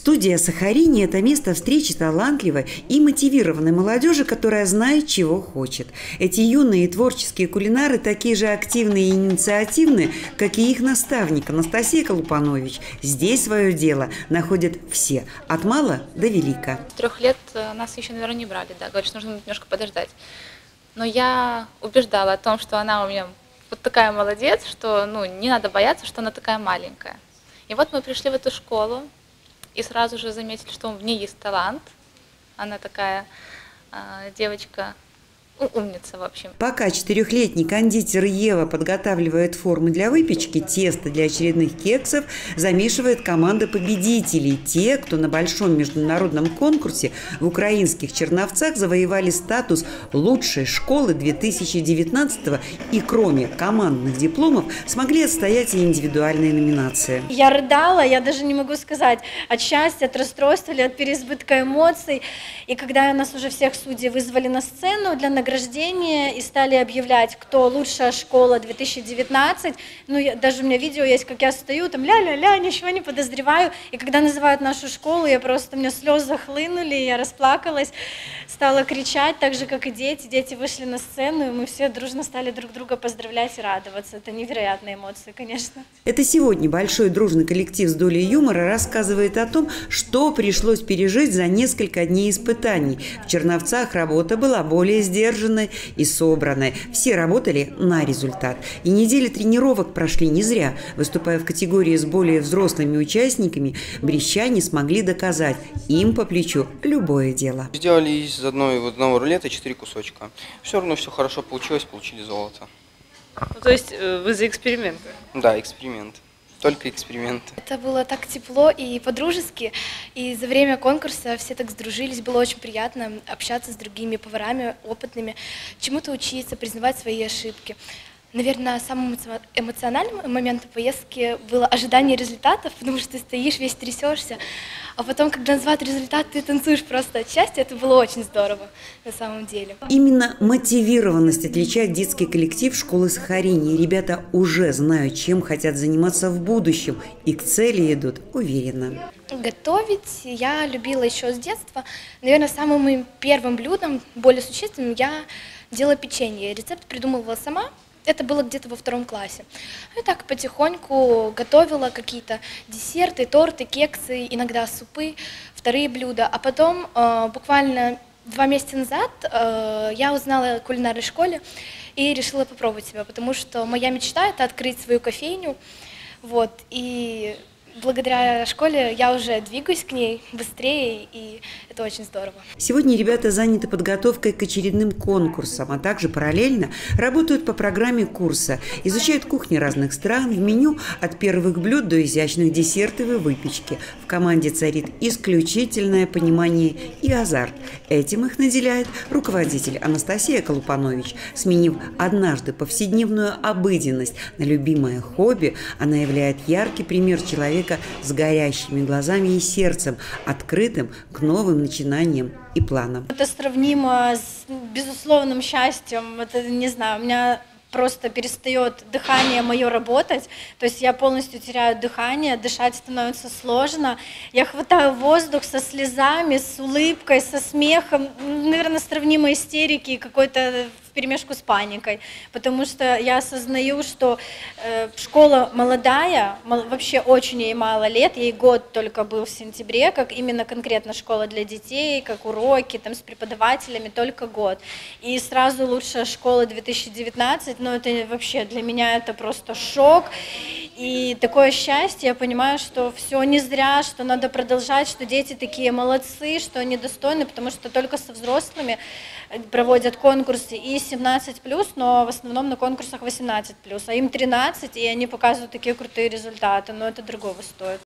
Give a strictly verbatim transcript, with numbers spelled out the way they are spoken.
Студия «Сахарини» – это место встречи талантливой и мотивированной молодежи, которая знает, чего хочет. Эти юные и творческие кулинары такие же активные и инициативные, как и их наставник Анастасия Колупанович. Здесь свое дело находят все, от мала до велика. С трех лет нас еще, наверное, не брали, да, говорят, что нужно немножко подождать. Но я убеждала о том, что она у меня вот такая молодец, что ну, не надо бояться, что она такая маленькая. И вот мы пришли в эту школу и сразу же заметили, что в ней есть талант. Она такая э, девочка, ну, умница, в общем. Пока четырехлетний кондитер Ева подготавливает формы для выпечки, тесто для очередных кексов замешивает команда победителей. Те, кто на большом международном конкурсе в украинских Черновцах завоевали статус лучшей школы две тысячи девятнадцатого и кроме командных дипломов смогли отстоять и индивидуальные номинации. Я рыдала, я даже не могу сказать, от счастья, от расстройства или от переизбытка эмоций. И когда нас уже всех судей вызвали на сцену для награждения и стали объявлять, кто лучшая школа две тысячи девятнадцать, ну, я, даже у меня видео есть, как я стою, там ля-ля-ля, ничего не подозреваю, и когда называют нашу школу, я просто, у меня слезы захлынули, я расплакалась, стала кричать, так же, как и дети, дети вышли на сцену, и мы все дружно стали друг друга поздравлять и радоваться, это невероятные эмоции, конечно. Это сегодня большой дружный коллектив с долей юмора рассказывает о том, что пришлось пережить за несколько дней испытаний. В Черновцах работа была более сдержанной и собранной. Все работали на результат. И недели тренировок прошли не зря. Выступая в категории с более взрослыми участниками, брестчане смогли доказать, им по плечу любое дело. Сделали из одной, вот одного рулета четыре кусочка. Все равно все хорошо получилось, получили золото. Ну, то есть вы за эксперименты? Да, эксперимент. Только эксперименты. Это было так тепло и по-дружески, и за время конкурса все так сдружились, было очень приятно общаться с другими поварами, опытными, чему-то учиться, признавать свои ошибки. Наверное, самым эмоциональным моментом поездки было ожидание результатов, потому что ты стоишь, весь трясешься, а потом, когда называют результат, ты танцуешь просто от счастья. Это было очень здорово на самом деле. Именно мотивированность отличает детский коллектив школы «Сахарини». Ребята уже знают, чем хотят заниматься в будущем, и к цели идут уверенно. Готовить я любила еще с детства. Наверное, самым моим первым блюдом, более существенным, я делала печенье. Рецепт придумывала сама. Это было где-то во втором классе. И так потихоньку готовила какие-то десерты, торты, кексы, иногда супы, вторые блюда. А потом, э, буквально два месяца назад, э, я узнала о кулинарной школе и решила попробовать себя, потому что моя мечта – это открыть свою кофейню. Вот, и благодаря школе я уже двигаюсь к ней быстрее, и это очень здорово. Сегодня ребята заняты подготовкой к очередным конкурсам, а также параллельно работают по программе курса, изучают кухни разных стран, в меню от первых блюд до изящных десертов и выпечки. В команде царит исключительное понимание и азарт. Этим их наделяет руководитель Анастасия Колупанович. Сменив однажды повседневную обыденность на любимое хобби, она являет яркий пример человека с горящими глазами и сердцем, открытым к новым начинаниям и планам. Это сравнимо с безусловным счастьем. Это, не знаю, у меня просто перестает дыхание мое работать, то есть я полностью теряю дыхание, дышать становится сложно, я хватаю воздух со слезами, с улыбкой, со смехом, наверное, сравнимо истерики какой-то вперемешку с паникой, потому что я осознаю, что э, школа молодая, мол, вообще очень ей мало лет, ей год только был в сентябре, как именно конкретно школа для детей, как уроки там с преподавателями, только год. И сразу лучшая школа две тысячи девятнадцать, но это вообще для меня это просто шок. И такое счастье, я понимаю, что все не зря, что надо продолжать, что дети такие молодцы, что они достойны, потому что только со взрослыми проводят конкурсы и семнадцать плюс, но в основном на конкурсах восемнадцать плюс, а им тринадцать, и они показывают такие крутые результаты, но это другого стоит.